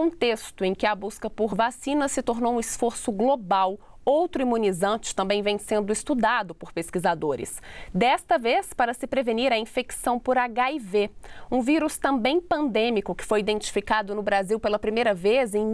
contexto em que a busca por vacina se tornou um esforço global, outro imunizante também vem sendo estudado por pesquisadores. Desta vez, para se prevenir a infecção por HIV, um vírus também pandêmico que foi identificado no Brasil pela primeira vez em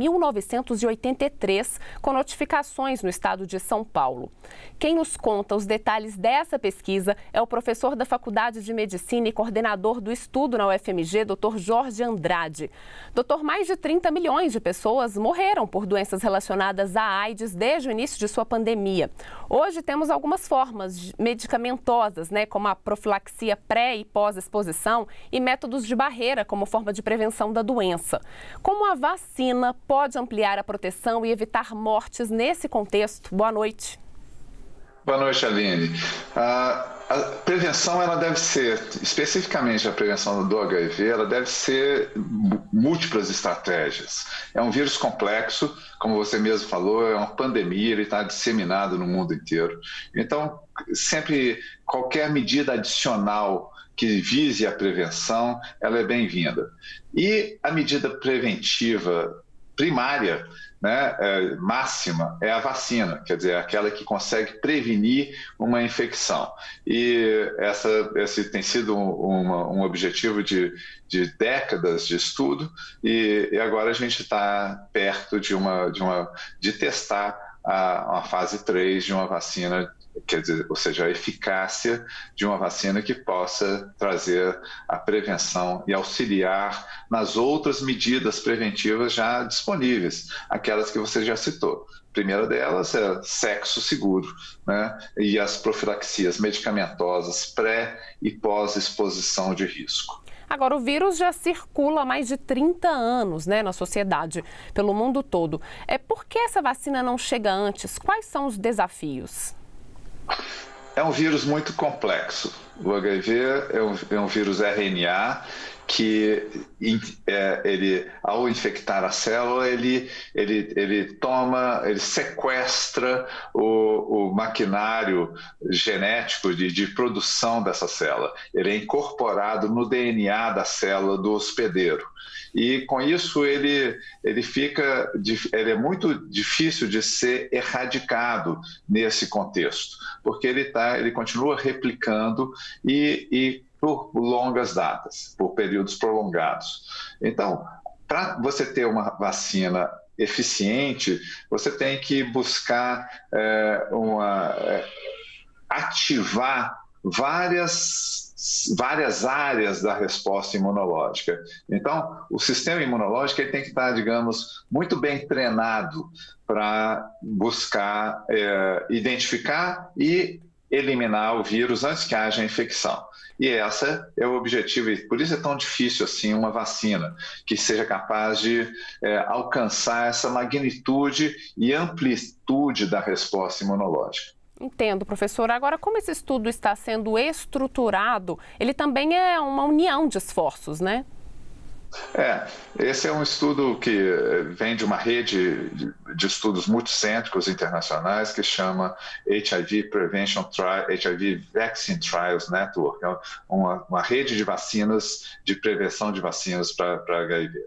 1983, com notificações no estado de São Paulo. Quem nos conta os detalhes dessa pesquisa é o professor da Faculdade de Medicina e coordenador do estudo na UFMG, Dr. Jorge Andrade. Doutor, mais de 30 milhões de pessoas morreram por doenças relacionadas à AIDS desde o início de sua pandemia. Hoje temos algumas formas medicamentosas, como a profilaxia pré e pós-exposição e métodos de barreira como forma de prevenção da doença. Como a vacina pode ampliar a proteção e evitar mortes nesse contexto? Boa noite. Boa noite, Aline. A prevenção, ela deve ser, especificamente a prevenção do HIV, ela deve ser múltiplas estratégias. É um vírus complexo, como você mesmo falou, é uma pandemia, ele está disseminado no mundo inteiro. Então, sempre qualquer medida adicional que vise a prevenção, ela é bem-vinda. E a medida preventiva primária, máxima, é a vacina, quer dizer, aquela que consegue prevenir uma infecção. E esse tem sido um objetivo de décadas de estudo, e agora a gente está perto de testar a fase 3 de uma vacina, quer dizer, ou seja, a eficácia de uma vacina que possa trazer a prevenção e auxiliar nas outras medidas preventivas já disponíveis, aquelas que você já citou. A primeira delas é sexo seguro, e as profilaxias medicamentosas pré e pós-exposição de risco. Agora, o vírus já circula há mais de 30 anos na sociedade, pelo mundo todo. Por que essa vacina não chega antes? Quais são os desafios? É um vírus muito complexo. O HIV é um vírus RNA que, ao infectar a célula, ele sequestra o maquinário genético de produção dessa célula. Ele é incorporado no DNA da célula do hospedeiro. E com isso ele é muito difícil de ser erradicado nesse contexto, porque ele continua replicando e por longas datas, por períodos prolongados. Então, para você ter uma vacina eficiente, você tem que buscar ativar várias áreas da resposta imunológica. Então, o sistema imunológico ele tem que estar, digamos, muito bem treinado para buscar identificar e eliminar o vírus antes que haja infecção. E esse é o objetivo, e por isso é tão difícil assim uma vacina que seja capaz de alcançar essa magnitude e amplitude da resposta imunológica. Entendo, professor. Agora, como esse estudo está sendo estruturado, ele também é uma união de esforços, Esse é um estudo que vem de uma rede de estudos multicêntricos internacionais que chama HIV Vaccine Trials Network, é uma rede de vacinas, de prevenção de vacinas para HIV,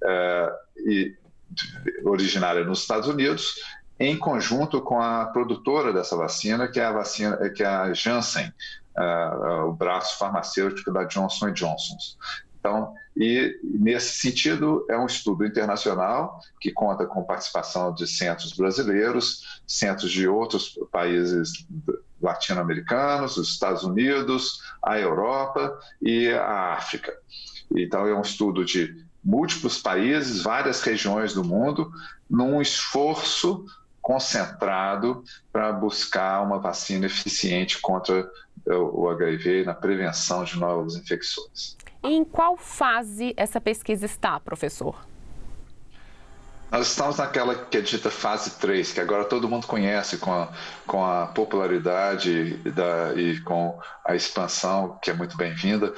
originária nos Estados Unidos, em conjunto com a produtora dessa vacina, que é a Janssen, o braço farmacêutico da Johnson & Johnson. Então, e nesse sentido, é um estudo internacional que conta com participação de centros brasileiros, centros de outros países latino-americanos, os Estados Unidos, a Europa e a África. Então, é um estudo de múltiplos países, várias regiões do mundo, num esforço concentrado para buscar uma vacina eficiente contra o HIV na prevenção de novas infecções. E em qual fase essa pesquisa está, professor? Nós estamos naquela que é dita fase 3, que agora todo mundo conhece com a popularidade e com a expansão, que é muito bem-vinda,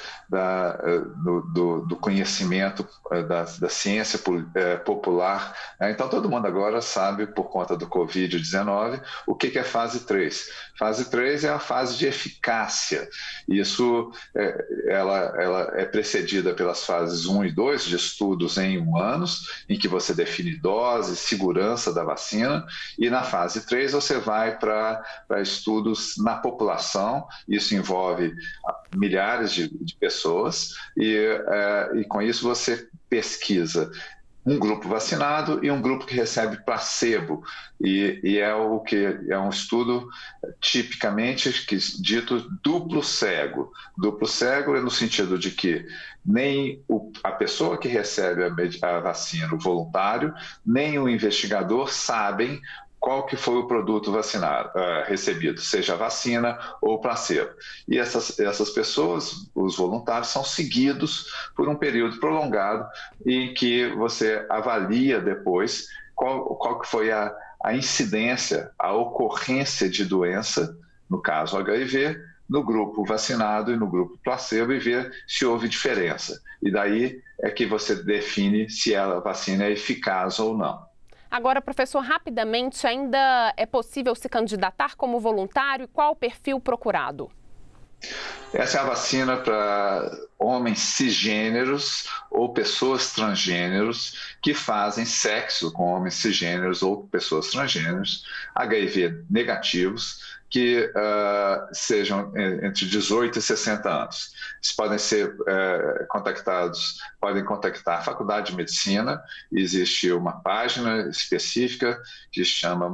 do conhecimento da ciência popular. Então, todo mundo agora sabe, por conta do Covid-19, o que é fase 3. Fase 3 é a fase de eficácia. Isso ela é precedida pelas fases 1 e 2, de estudos em humanos, em que você define dose, segurança da vacina, e na fase 3 você vai para estudos na população. Isso envolve milhares de pessoas, e com isso você pesquisa um grupo vacinado e um grupo que recebe placebo, e é um estudo tipicamente dito duplo cego. Duplo cego é no sentido de que nem a pessoa que recebe a vacina, o voluntário, nem o investigador sabem qual que foi o produto recebido, seja a vacina ou placebo. E essas pessoas, os voluntários, são seguidos por um período prolongado em que você avalia depois qual que foi a incidência, a ocorrência de doença, no caso HIV, no grupo vacinado e no grupo placebo, e ver se houve diferença. E daí é que você define se a vacina é eficaz ou não. Agora, professor, rapidamente, ainda é possível se candidatar como voluntário? Qual o perfil procurado? Essa é a vacina para homens cisgêneros ou pessoas transgêneros que fazem sexo com homens cisgêneros ou pessoas transgêneros, HIV negativos, que sejam entre 18 e 60 anos. Eles podem ser podem contactar a Faculdade de Medicina. Existe uma página específica que se chama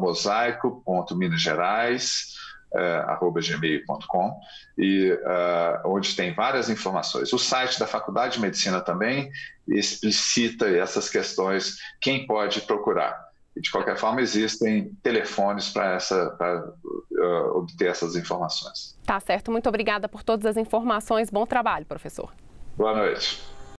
mosaico.minasgerais@gmail.com, e onde tem várias informações. O site da Faculdade de Medicina também explicita essas questões, quem pode procurar. E, de qualquer forma, existem telefones para obter essas informações. Tá certo. Muito obrigada por todas as informações. Bom trabalho, professor. Boa noite.